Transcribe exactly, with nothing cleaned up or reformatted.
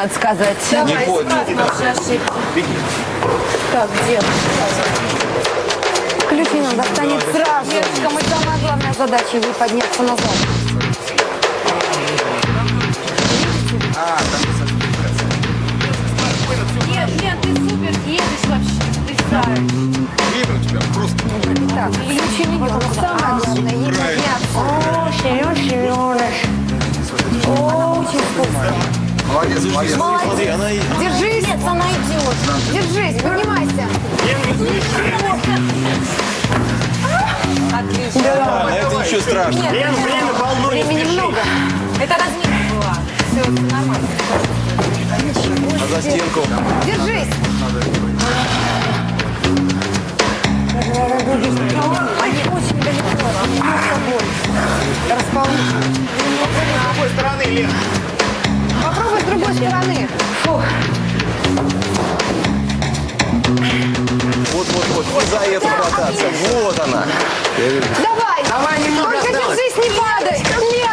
надо сказать. Давай, Не будет. наши ошибки. Так, где? Ключи нам достанет сразу. Девочкам, это самая главная задача, ей подняться назад. А, там Нет, нет, ты супер едешь вообще, потрясаешь. видно тебя просто. Так, ключи не идет. Но самое главное, ей подняться. О, Семен Семенович. О, очень вкусно. Молодец, молодец. Молодец. Держись. Нет, она идет. Держись, поднимайся. Отлично. Да, это ничего страшного. Нет, Время полно, не Времени спеши. много. это разминка была. Все, все нормально. А за стенку. Держись. Они очень далеко. Они с тобой. Расположись. С какой стороны, Лен? Попробуй с другой стороны. Фух. Вот, вот, вот. И за эту хвататься. Вот она. Давай. Давай, немного Только осталось. держись, не падай. Нет.